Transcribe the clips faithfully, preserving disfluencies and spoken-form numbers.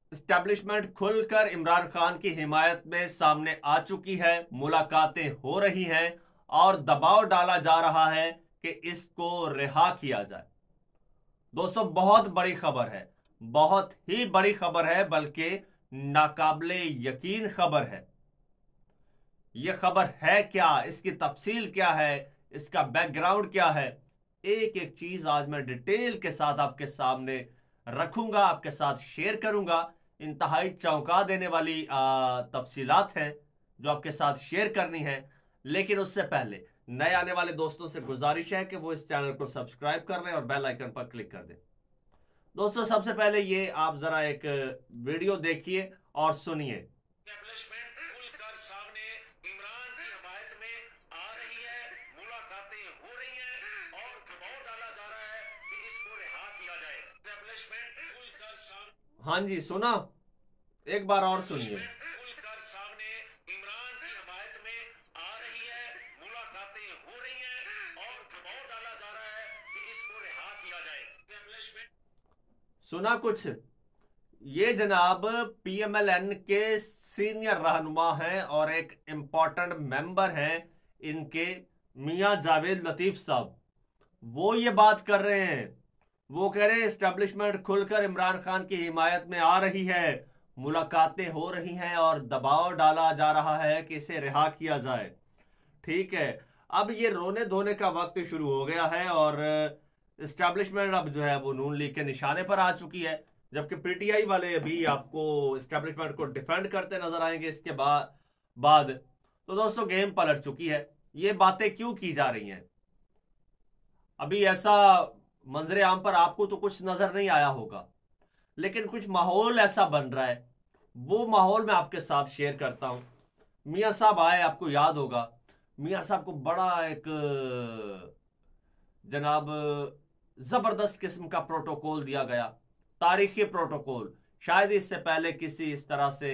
Establishment खुलकर इमरान खान की हिमायत में सामने आ चुकी है, मुलाकातें हो रही हैं और दबाव डाला जा रहा है कि इसको रिहा किया जाए। दोस्तों, बहुत बड़ी खबर है, बहुत ही बड़ी खबर है, बल्कि नाकाबिले यकीन खबर है। यह खबर है क्या, इसकी तफसील क्या है, इसका बैकग्राउंड क्या है, एक एक चीज आज मैं डिटेल के साथ आपके सामने रखूंगा, आपके साथ शेयर करूंगा। इंतहाई चौंका देने वाली तफसीलात हैं जो आपके साथ शेयर करनी है। लेकिन उससे पहले नए आने वाले दोस्तों से गुजारिश है कि वो इस चैनल को सब्सक्राइब कर लें और बेल आइकन पर क्लिक कर दें। दोस्तों, सबसे पहले ये आप जरा एक वीडियो देखिए और सुनिए। एस्टेब्लिशमेंट खुलकर सामने इमरान की हिमायत में आ रही है, मुलाकातें हो रही हैं और दबाव डाला जा रहा है कि इसको रिहा किया जाए। एस्टेब्लिशमेंट खुलकर सामने हाँ जी, सुना? एक बार और सुनिए। एस्टेब्लिशमेंट खुलकर सामने इमरान की हिमायत में आ रही है, मुलाकातें हो रही हैं और दबाव डाला जा रहा है कि इसको रिहा किया जाए। एस्टेब्लिशमेंट सुना कुछ? ये जनाब पीएमएलएन के सीनियर रहनुमा हैं और एक इंपॉर्टेंट मेंबर हैं इनके, मियां जावेद लतीफ साहब। वो ये बात कर रहे हैं, वो कह रहे हैं एस्टेब्लिशमेंट खुलकर इमरान खान की हिमायत में आ रही है, मुलाकातें हो रही हैं और दबाव डाला जा रहा है कि इसे रिहा किया जाए। ठीक है, अब ये रोने धोने का वक्त शुरू हो गया है और एस्टेब्लिशमेंट अब जो है वो नून लीग के निशाने पर आ चुकी है, जबकि पीटीआई वाले अभी आपको एस्टेब्लिशमेंट को डिफेंड करते नजर आएंगे इसके बाद बाद तो दोस्तों, गेम पलट चुकी है। ये बातें क्यों की जा रही हैं? अभी ऐसा मंजरे आम पर आपको तो कुछ नजर नहीं आया होगा, लेकिन कुछ माहौल ऐसा बन रहा है। वो माहौल मैं आपके साथ शेयर करता हूं। मियां साहब आए, आपको याद होगा, मियां साहब को बड़ा एक जनाब जबरदस्त किस्म का प्रोटोकॉल दिया गया, तारीखी प्रोटोकॉल। शायद इससे पहले किसी इस तरह से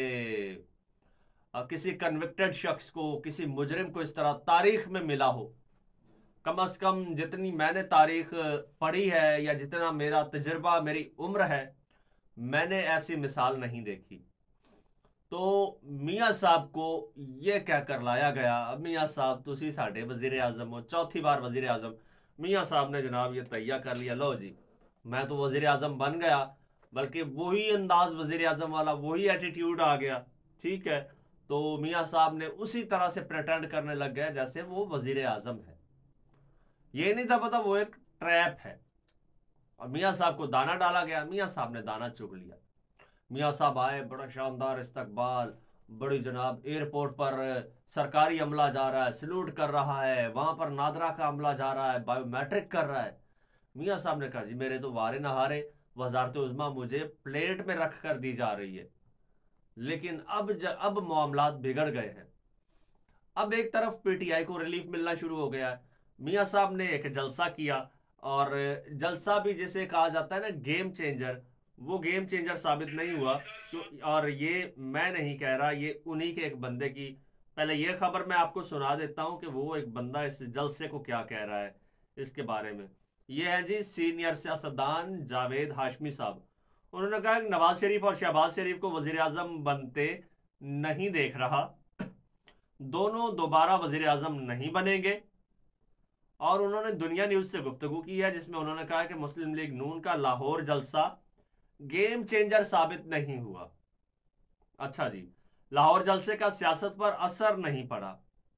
अ, किसी कन्विक्टेड शख्स को, किसी मुजरिम को इस तरह तारीख में मिला हो। कम अज कम जितनी मैंने तारीख पढ़ी है या जितना मेरा तजर्बा, मेरी उम्र है, मैंने ऐसी मिसाल नहीं देखी। तो मियां साहब को ये कहकर लाया गया, अब मियां साहब तुसी साडे वजीर आजम हो, चौथी बार वजीर आजम। मियां साहब ने जनाब ये तैयार कर लिया, लो जी मैं तो वजीर आजम बन गया, बल्कि वही अंदाज वजीर आजम वाला, वही एटीट्यूड आ गया। ठीक है, तो मियां साहब ने उसी तरह से प्रटेंड करने लग गया जैसे वो वजीर आजम है। ये नहीं था पता वो एक ट्रैप है। और मियां साहब को दाना डाला गया, मियां साहब ने दाना चुग लिया। मियां साहब आए, बड़ा शानदार इस्तकबाल, बड़ी जनाब एयरपोर्ट पर सरकारी अमला जा रहा है, सल्यूट कर रहा है, वहां पर नादरा का अमला जा रहा है, बायोमेट्रिक कर रहा है। मियां साहब ने कहा जी मेरे तो वारे नहारे, वजारत उज़्मा मुझे प्लेट में रख कर दी जा रही है। लेकिन अब ज, अब मामलात बिगड़ गए हैं। अब एक तरफ पीटीआई को रिलीफ मिलना शुरू हो गया है। मियां साहब ने एक जलसा किया, और जलसा भी जिसे कहा जाता है ना गेम चेंजर, वो गेम चेंजर साबित नहीं हुआ। तो और ये मैं नहीं कह रहा, ये उन्हीं के एक बंदे की, पहले ये खबर मैं आपको सुना देता हूं कि वो एक बंदा इस जलसे को क्या कह रहा है इसके बारे में। ये है जी सीनियर सियासतदान जावेद हाशमी साहब। उन्होंने कहा कि नवाज शरीफ और शहबाज शरीफ को वजीर आजम बनते नहीं देख रहा, दोनों दोबारा वजीर आजम नहीं बनेंगे। और उन्होंने दुनिया न्यूज से गुफ्तगू की है, जिसमें उन्होंने कहा कि मुस्लिम लीग नून का लाहौर जलसा गेम चेंजर साबित नहीं हुआ। अच्छा जी, लाहौर जलसे का सियासत पर असर नहीं पड़ा।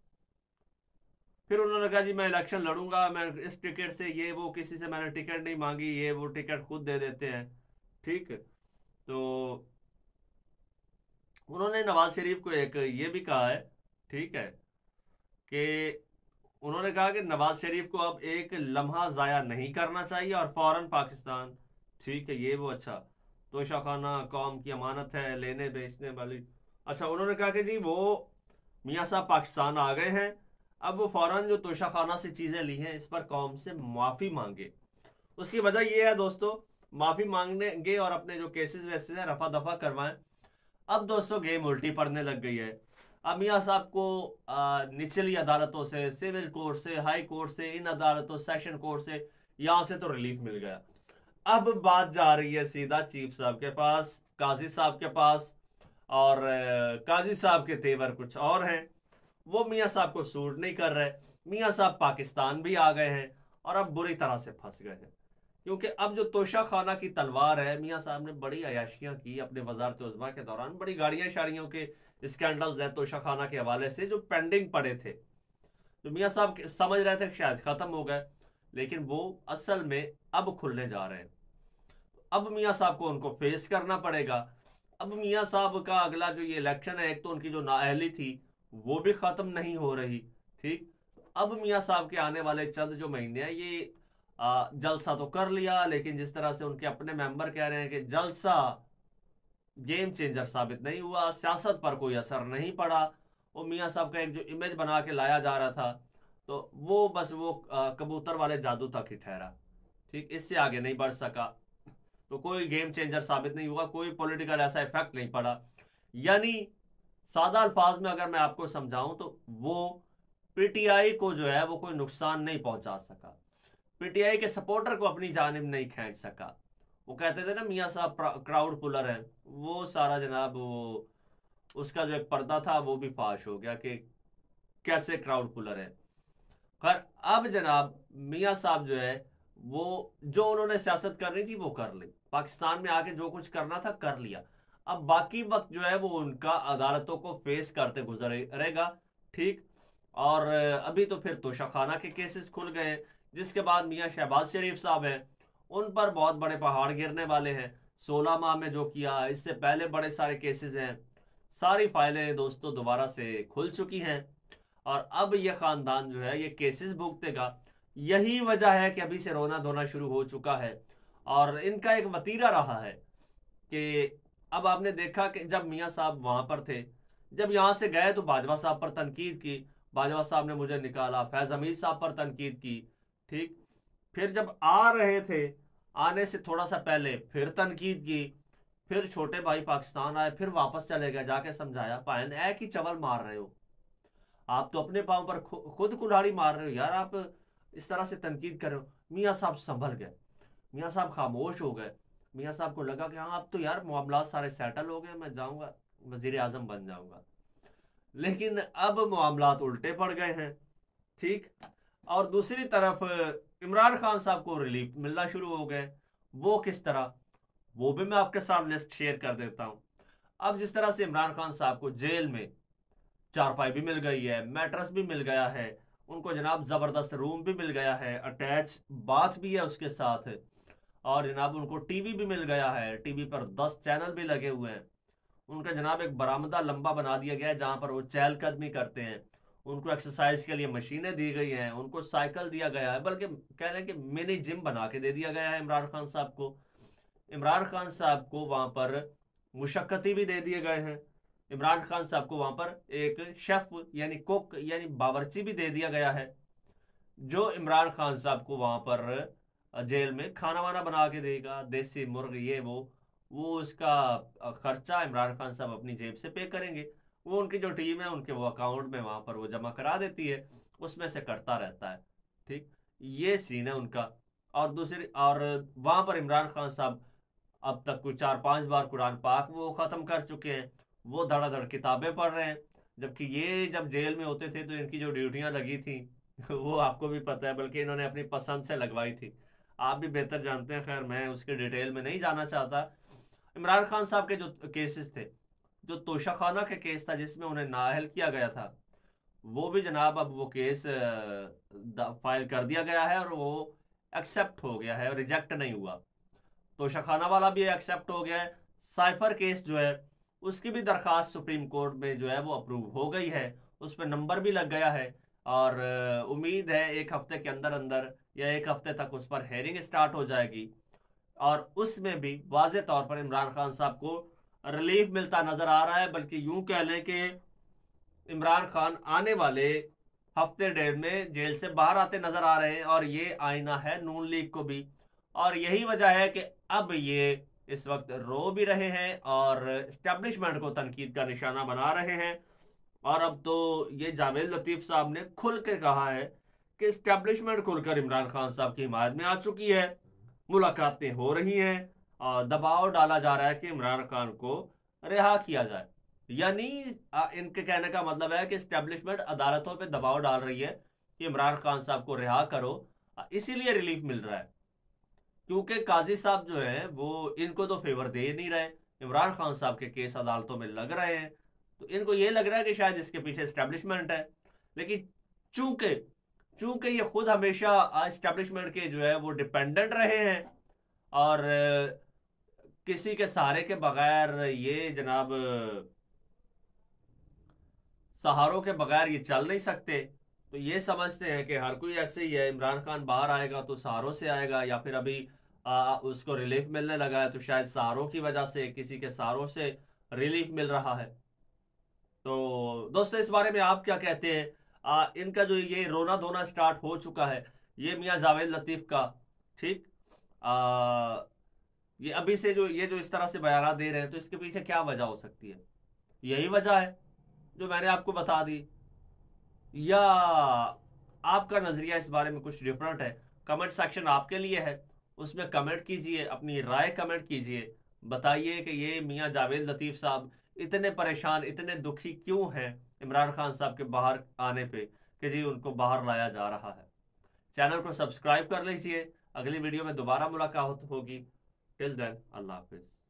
फिर उन्होंने कहा जी मैं इलेक्शन लड़ूंगा, मैं इस टिकट से, ये वो, किसी से मैंने टिकट नहीं मांगी, ये वो टिकट खुद दे देते हैं। ठीक है, तो उन्होंने नवाज शरीफ को एक ये भी कहा है, ठीक है, कि उन्होंने कहा कि नवाज शरीफ को अब एक लम्हा जाया नहीं करना चाहिए और फौरन पाकिस्तान। ठीक है, ये वो, अच्छा, तोशाखाना कौम की अमानत है, लेने बेचने वाली। अच्छा, उन्होंने कहा कि जी वो मियाँ साहब पाकिस्तान आ गए हैं, अब वो फौरन जो तोशाखाना से चीज़ें ली हैं इस पर कौम से माफ़ी मांगे। उसकी वजह ये है दोस्तों, माफ़ी मांगने और अपने जो केसेस वैसे हैं रफा दफा करवाएं। अब दोस्तों गेम उल्टी पड़ने लग गई है। अब मियाँ साहब को आ, निचली अदालतों से, सिविल कोर्ट से, हाई कोर्ट से, इन अदालतों, सेशन कोर्ट से, यहाँ से तो रिलीफ मिल गया। अब बात जा रही है सीधा चीफ साहब के पास, काजी साहब के पास, और काजी साहब के तेवर कुछ और हैं। वो मियाँ साहब को सूट नहीं कर रहे। मियाँ साहब पाकिस्तान भी आ गए हैं और अब बुरी तरह से फंस गए हैं, क्योंकि अब जो तोशा खाना की तलवार है, मियाँ साहब ने बड़ी अयाशियां की अपने वजारत उज़्मा के दौरान, बड़ी गाड़ियां शाड़ियों के स्कैंडल्स हैं तोशा खाना के हवाले से जो पेंडिंग पड़े थे, तो मियाँ साहब समझ रहे थे कि शायद खत्म हो गए, लेकिन वो असल में अब खुलने जा रहे हैं। अब मियाँ साहब को उनको फेस करना पड़ेगा। अब मियाँ साहब का अगला जो ये इलेक्शन है, एक तो उनकी जो नाअहली थी वो भी खत्म नहीं हो रही, ठीक। अब मियाँ साहब के आने वाले चंद जो महीने हैं, ये आ, जलसा तो कर लिया, लेकिन जिस तरह से उनके अपने मेंबर कह रहे हैं कि जलसा गेम चेंजर साबित नहीं हुआ, सियासत पर कोई असर नहीं पड़ा, वो मियाँ साहब का एक जो इमेज बना के लाया जा रहा था, तो वो बस वो आ, कबूतर वाले जादू तक ही ठहरा, ठीक। इससे आगे नहीं बढ़ सका, तो कोई गेम चेंजर साबित नहीं हुआ, कोई पॉलिटिकल ऐसा इफेक्ट नहीं पड़ा। यानी सादा अल्फाज में अगर मैं आपको समझाऊं तो वो पीटीआई को जो है वो कोई नुकसान नहीं पहुंचा सका, पीटीआई के सपोर्टर को अपनी जानिब नहीं खींच सका। वो कहते थे ना मियाँ साहब क्राउड पुलर है, वो सारा जनाब वो उसका जो एक पर्दा था वो भी फाश हो गया कि कैसे क्राउड पुलर है। खैर अब जनाब मियाँ साहब जो है वो जो उन्होंने सियासत करनी थी वो कर ली, पाकिस्तान में आके जो कुछ करना था कर लिया। अब बाकी वक्त जो है वो उनका अदालतों को फेस करते गुजरेगा, ठीक। और अभी तो फिर तोशाखाना के केसेस खुल गए, जिसके बाद मियाँ शहबाज शरीफ साहब हैं, उन पर बहुत बड़े पहाड़ गिरने वाले हैं। सोलह माह में जो किया, इससे पहले बड़े सारे केसेस हैं, सारी फाइलें दोस्तों दोबारा से खुल चुकी हैं, और अब ये खानदान जो है ये केसेस भुगतेगा। यही वजह है कि अभी से रोना धोना शुरू हो चुका है, और इनका एक वतीरा रहा है कि अब आपने देखा कि जब मियाँ साहब वहां पर थे, जब यहाँ से गए तो बाजवा साहब पर तनकीद की, बाजवा साहब ने मुझे निकाला, फैज हमीद साहब पर तनकीद की, ठीक। फिर जब आ रहे थे, आने से थोड़ा सा पहले फिर तनकीद की, फिर छोटे भाई पाकिस्तान आए, फिर वापस चले गए, जाके समझाया पायन ऐ की चवल मार रहे हो, आप तो अपने पाँव पर खु, खुद कुल्हाड़ी मार रहे हो यार, आप इस तरह से तनकीद कर रहे हो। मियाँ साहब संभल गए, मियाँ साहब खामोश हो गए। मियाँ साहब को लगा कि हाँ अब तो यार मामला सारे सेटल हो गए, मैं जाऊंगा वजीर आजम बन जाऊंगा। लेकिन अब मामलात उल्टे पड़ गए हैं, ठीक। और दूसरी तरफ इमरान खान साहब को रिलीफ मिलना शुरू हो गए। वो किस तरह, वो भी मैं आपके साथ लिस्ट शेयर कर देता हूं। अब जिस तरह से इमरान खान साहब को जेल में चारपाई भी मिल गई है, मैट्रेस भी मिल गया है, उनको जनाब जबरदस्त रूम भी मिल गया है, अटैच बाथ भी है उसके साथ, और जनाब उनको टीवी भी मिल गया है, टीवी पर दस चैनल भी लगे हुए हैं। उनका जनाब एक बरामदा लंबा बना दिया गया है जहां पर वो चहलकदमी करते हैं, उनको एक्सरसाइज के लिए मशीनें दी गई हैं, उनको साइकिल दिया गया है, बल्कि कह लें कि मिनी जिम बना के दे दिया गया है इमरान खान साहब को। इमरान खान साहब को वहां पर मुशक्कती भी दे दिए गए हैं। इमरान खान साहब को वहां पर एक शेफ यानी कुक यानी बावर्ची भी दे दिया गया है, जो इमरान खान साहब को वहां पर जेल में खाना वाना बना के देगा, देसी मुर्ग ये वो वो उसका खर्चा इमरान खान साहब अपनी जेब से पे करेंगे। वो उनकी जो टीम है उनके वो अकाउंट में वहां पर वो जमा करा देती है, उसमें से कटता रहता है, ठीक। ये सीन है उनका। और दूसरी और वहां पर इमरान खान साहब अब तक कोई चार पांच बार कुरान पाक वो खत्म कर चुके हैं, वो धड़ाधड़ किताबें पढ़ रहे हैं। जबकि ये जब जेल में होते थे तो इनकी जो ड्यूटियां लगी थी वो आपको भी पता है, बल्कि इन्होंने अपनी पसंद से लगवाई थी, आप भी बेहतर जानते हैं। खैर मैं उसके डिटेल में नहीं जाना चाहता। इमरान खान साहब के जो केसेस थे, जो तोशाखाना के केस था जिसमें उन्हें नाअहल किया गया था, वो भी जनाब अब वो केस फाइल कर दिया गया है और वो एक्सेप्ट हो गया है, रिजेक्ट नहीं हुआ। तोशाखाना वाला भी एक्सेप्ट हो गया है। साइफर केस जो है उसकी भी दरखास्त सुप्रीम कोर्ट में जो है वो अप्रूव हो गई है, उस पर नंबर भी लग गया है, और उम्मीद है एक हफ्ते के अंदर अंदर या एक हफ्ते तक उस पर हेयरिंग स्टार्ट हो जाएगी, और उसमें भी वाज़े तौर पर इमरान खान साहब को रिलीफ मिलता नजर आ रहा है। बल्कि यूं कह लें कि इमरान खान आने वाले हफ्ते डेढ़ में जेल से बाहर आते नजर आ रहे हैं, और ये आईना है नून लीग को भी। और यही वजह है कि अब ये इस वक्त रो भी रहे हैं और एस्टेब्लिशमेंट को तनकीद का निशाना बना रहे हैं। और अब तो ये जावेद लतीफ साहब ने खुल के कहा है कि एस्टेब्लिशमेंट खुलकर इमरान खान साहब की हिमायत में आ चुकी है, मुलाकातें हो रही हैं, अ, दबाव डाला जा रहा है कि इमरान खान को रिहा किया जाए। यानी अ, इनके कहने का मतलब है कि एस्टेब्लिशमेंट अदालतों पे दबाव डाल रही है कि इमरान खान साहब को रिहा करो, अ, इसीलिए रिलीफ मिल रहा है। क्योंकि काजी साहब जो है वो इनको तो फेवर दे नहीं रहे, इमरान खान साहब के केस अदालतों में लग रहे हैं, तो इनको ये लग रहा है कि शायद इसके पीछे एस्टेब्लिशमेंट है। लेकिन चूंकि चूंकि ये खुद हमेशा एस्टेब्लिशमेंट के जो है वो डिपेंडेंट रहे हैं, और अ, किसी के सहारे के बगैर ये जनाब सहारों के बगैर ये चल नहीं सकते, तो ये समझते हैं कि हर कोई ऐसे ही है, इमरान खान बाहर आएगा तो सहारों से आएगा, या फिर अभी आ, उसको रिलीफ मिलने लगा है तो शायद सहारों की वजह से, किसी के सहारों से रिलीफ मिल रहा है। तो दोस्तों इस बारे में आप क्या कहते हैं? आ, इनका जो ये रोना धोना स्टार्ट हो चुका है, ये मियां जावेद लतीफ का, ठीक, आ, ये अभी से जो ये जो इस तरह से बयान दे रहे हैं, तो इसके पीछे क्या वजह हो सकती है? यही वजह है जो मैंने आपको बता दी, या आपका नजरिया इस बारे में कुछ डिफरेंट है? कमेंट सेक्शन आपके लिए है, उसमें कमेंट कीजिए, अपनी राय कमेंट कीजिए, बताइए कि ये मियां जावेद लतीफ साहब इतने परेशान, इतने दुखी क्यों हैं इमरान खान साहब के बाहर आने पे, कि जी उनको बाहर लाया जा रहा है। चैनल को सब्सक्राइब कर लीजिए, अगली वीडियो में दोबारा मुलाकात होगी। टिल देन अल्लाह हाफिज।